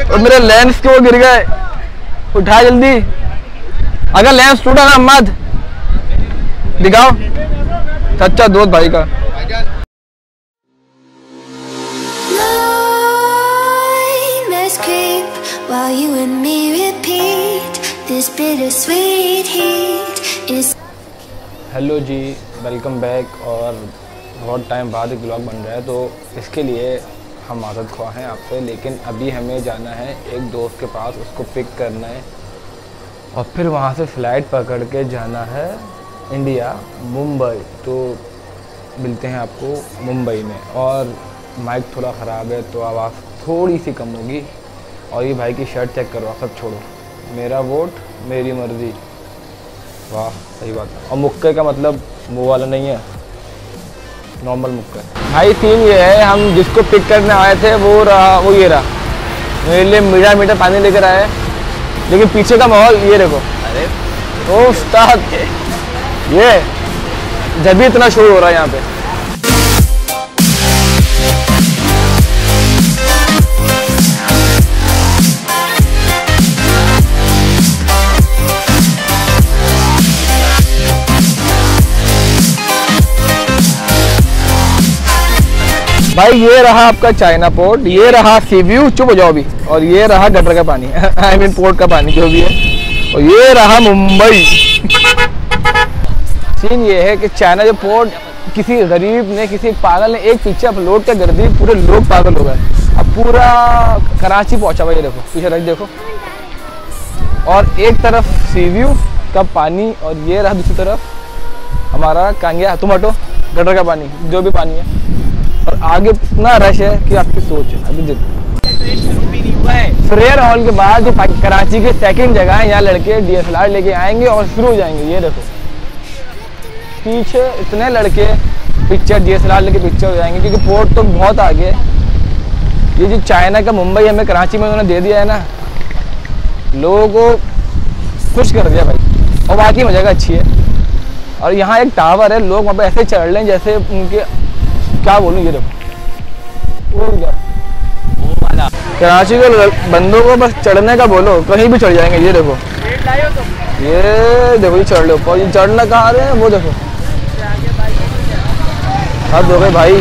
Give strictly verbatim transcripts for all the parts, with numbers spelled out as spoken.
और मेरे लेंस के वो गिर गए, उठा जल्दी। अगर लेंस टूटा ना मत दिखाओ, सच्चा दोस्त भाई का। Hello ji, welcome back. और बहुत टाइम बाद एक ब्लॉग बन रहा है, तो इसके लिए हम आदत ख्वाह हैं आपसे। लेकिन अभी हमें जाना है एक दोस्त के पास, उसको पिक करना है और फिर वहाँ से फ़्लाइट पकड़ के जाना है इंडिया, मुंबई। तो मिलते हैं आपको मुंबई में। और माइक थोड़ा ख़राब है तो आवाज़ थोड़ी सी कम होगी। और ये भाई की शर्ट चेक करो, सब छोड़ो, मेरा वोट मेरी मर्ज़ी। वाह, सही बात है। और मुक्के का मतलब मुँह वाला नहीं है, नॉर्मल मुक्का। भाई सीन ये है, हम जिसको पिक करने आए थे वो रहा, वो ये रहा मेरे लिए मीठा मीठा पानी लेकर आए। लेकिन पीछे का माहौल ये देखो। अरे ओ उस्ताद, ये जब भी इतना शोर हो रहा है यहाँ पे। भाई ये रहा आपका चाइना पोर्ट, ये रहा सी व्यू, चुप हो जाओ अभी। और ये रहा गटर का पानी, आई मीन पोर्ट का पानी जो भी है। और ये रहा मुंबई। सीन ये है कि चाइना जो पोर्ट, किसी गरीब ने, किसी पागल ने एक पिक्चर अपलोड कर कर दी, पूरे लोग पागल हो गए। अब पूरा कराची पहुंचा हुआ, ये देखो पीछे रख देखो। और एक तरफ सी व्यू का पानी और ये रहा दूसरी तरफ हमारा कांगिया, तुम हटो, गटर का पानी, जो भी पानी है। और आगे इतना रश है कि आपकी सोच है। अभी देखो फ्रेयर हॉल के बाद जो कराची के सेकंड जगह है, यहाँ लड़के डी एस एल आर लेके आएंगे और शुरू हो जाएंगे। ये देखो पीछे इतने लड़के picture D S L R लेके पिक्चर हो जाएंगे, क्योंकि पोर्ट तो बहुत आगे है। ये जो चाइना का मुंबई हमें कराची में उन्होंने दे दिया है ना, लोगों को खुश कर दिया भाई। और बाकी जगह अच्छी है। और यहाँ एक टावर है, लोग वहाँ पे ऐसे चढ़ लें जैसे उनके, क्या बोलूं, ये देखो वो क्या कराची के बंदों को बस चढ़ने का बोलो, कहीं भी चढ़ जाएंगे। ये देखो, ये देखो, ये चढ़ लो ऊपर। ये चढ़ना कहाँ रहे हैं वो देखो, हद हो गए भाई।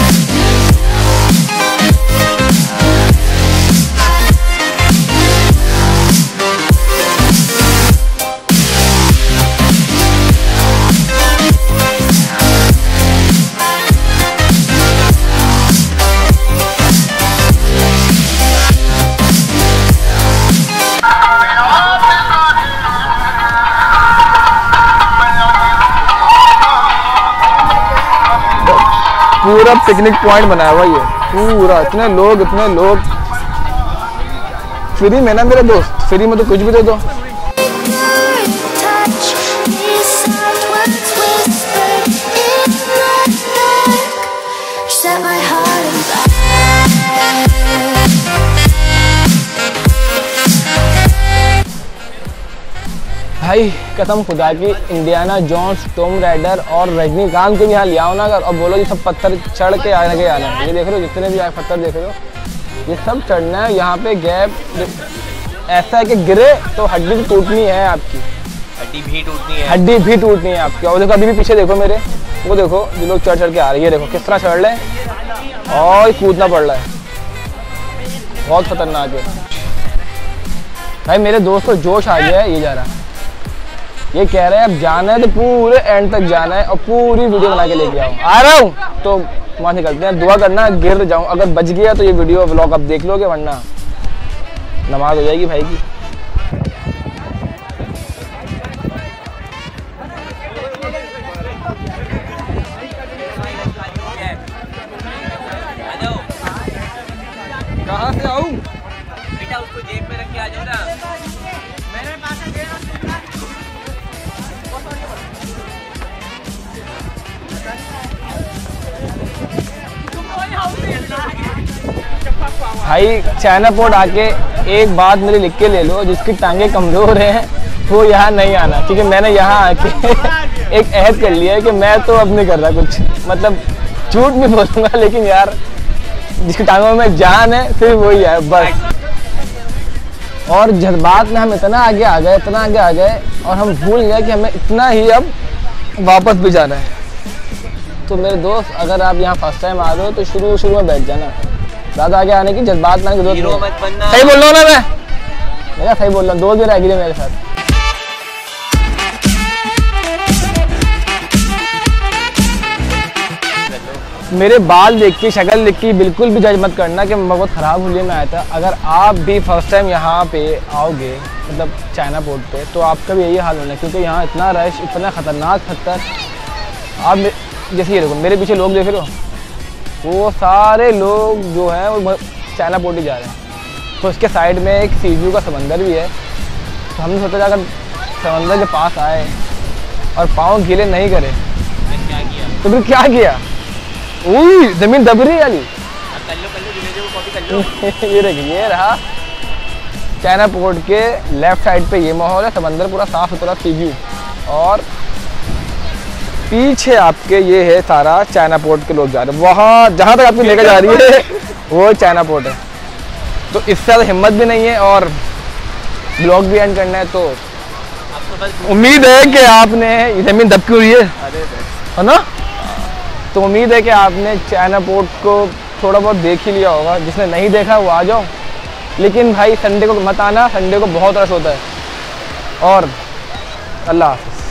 पूरा पिकनिक पॉइंट बनाया हुआ ये पूरा। इतने लोग, इतने लोग। फ्री में ना मेरे दोस्त, फ्री में तो कुछ भी दे दो। भाई कसम खुदा की, इंडियाना जोन्स, टॉम राइडर और रजनीकांत को भी यहाँ ले आओ ना अगर, और बोलो ये सब पत्थर चढ़ के आगे आना है। ये देख रहे हो जितने भी पत्थर देख रहे हो, ये सब चढ़ना है। यहाँ पे गैप ऐसा है कि गिरे तो हड्डी टूटनी है आपकी, हड्डी भी टूटनी है, हड्डी भी टूटनी है आपकी। और देखो अभी भी पीछे देखो मेरे, वो देखो जो लोग चढ़ चढ़ के आ रहे हैं, ये देखो किस तरह चढ़ रहे हैं और कूदना पड़ रहा है। बहुत खतरनाक है भाई। मेरे दोस्त को जोश आ गया है, ये जा रहा है, ये कह रहे हैं अब जाना है तो पूरे एंड तक जाना है और पूरी वीडियो बना के लेके आओ। आ रहा हूँ तो वहाँ निकलते हैं। दुआ करना गिर जाऊँ, अगर बच गया तो ये वीडियो व्लॉग आप देख लोगे, वरना नमाज हो जाएगी भाई की। कहाँ से आऊँ बेटा, उसको जेब में रख के आ जाओ ना। मेरे पास भाई चाइना पोर्ट आके एक बात मेरी लिख के ले लो, जिसकी टांगे कमजोर हैं वो यहाँ नहीं आना। क्योंकि मैंने यहाँ आके एक अहद कर लिया है कि मैं तो अब नहीं कर रहा कुछ, मतलब झूठ नहीं बोलूँगा, लेकिन यार जिसकी टांगों में जान है सिर्फ वही है बस। और जज्बात में हम इतना आगे आ गए इतना आगे आ गए और हम भूल गए कि हमें इतना ही अब वापस भी जाना है। तो मेरे दोस्त, अगर आप यहाँ फर्स्ट टाइम आ रहे हो तो शुरू शुरू में बैठ जाना, ज़्यादा आगे आने की जज्बात में जरूरत नहीं। सही बोल रहा हूँ ना मैं मेरा सही बोल रहा हूँ। दोस्त भी रह गए मेरे साथ। मेरे बाल देख के, शक्ल देख के बिल्कुल भी जज मत करना कि मैं बहुत ख़राब हुलिये में आया था। अगर आप भी फर्स्ट टाइम यहाँ पे आओगे, मतलब चाइना पोर्ट पे, तो आपका भी यही हाल होना है, क्योंकि यहाँ इतना रश, इतना ख़तरनाक खतर। आप जैसे ये देखो, मेरे पीछे लोग देख रहे हो, वो सारे लोग जो हैं वो चाइना पोर्ट ही जा रहे हैं। तो उसके साइड में एक सी व्यू का समंदर भी है। तो हमने सोचा अगर समंदर के पास आए और पाँव गीले नहीं करे क्या किया? तो फिर क्या किया? उई, जमीन दब रही वाली। कर लो कर लो धीरे कॉपी कर लो। ये देखिए, ये रहा चाइना पोर्ट के लेफ्ट साइड पे ये माहौल है, समंदर पूरा साफ सुथरा सी व्यू, और पीछे आपके ये है सारा चाइना पोर्ट के लोग जा रहे हैं। वहाँ जहाँ तक आपको लेकर जा रही है वो चाइना पोर्ट है। तो इससे ज़्यादा हिम्मत भी नहीं है और ब्लॉग भी एंड करना है। तो उम्मीद है कि आपने जमीन दबकी हुई है, है ना? तो उम्मीद है कि आपने चाइना पोर्ट को थोड़ा बहुत देख ही लिया होगा। जिसने नहीं देखा वो आ जाओ, लेकिन भाई संडे को मत आना, संडे को बहुत रश होता है। और अल्लाह हाफ़िज़।